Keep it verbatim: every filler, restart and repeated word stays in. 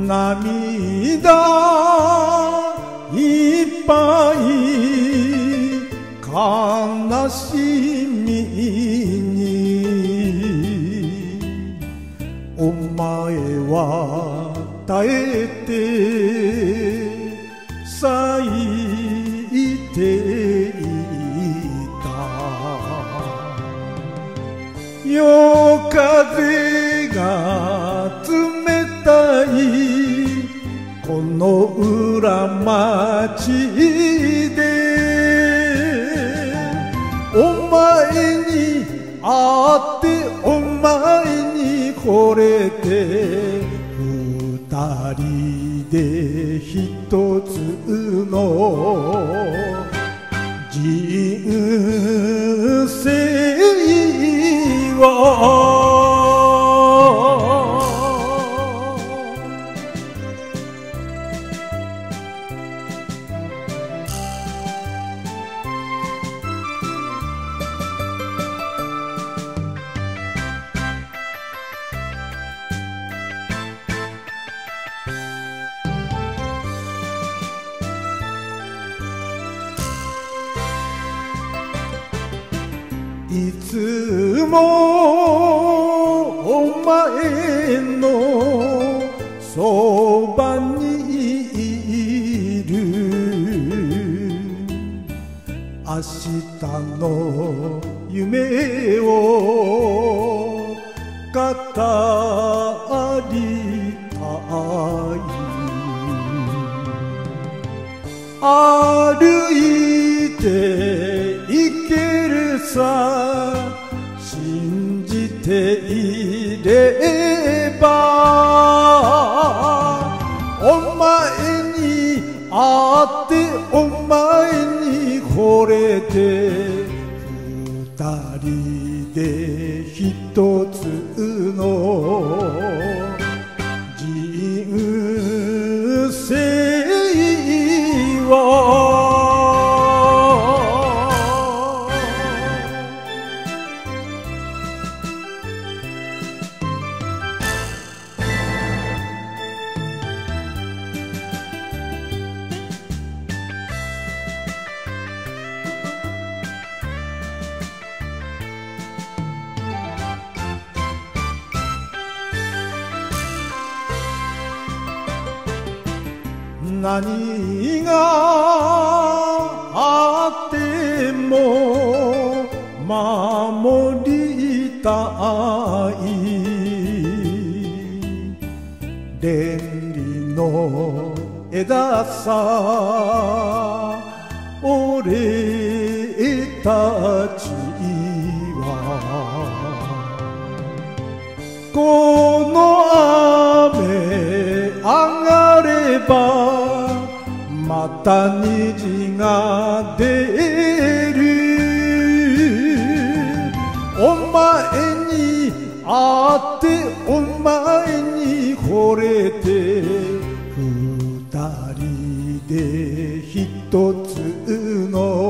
涙いっぱい悲しみにお前は耐えて咲いていた。夜風が冷たいこの裏町でお前に会ってお前に惚れて二人で一つの人生をいつもお前のそばにいる。明日の夢を語りたい。歩いて行けるさ信じていればお前に会ってお前に惚れて二人で一つの人生を何があっても守りたい。連理の枝さ俺たちはこの雨上がればまた虹が出る。お前に会ってお前に惚れて二人で一つの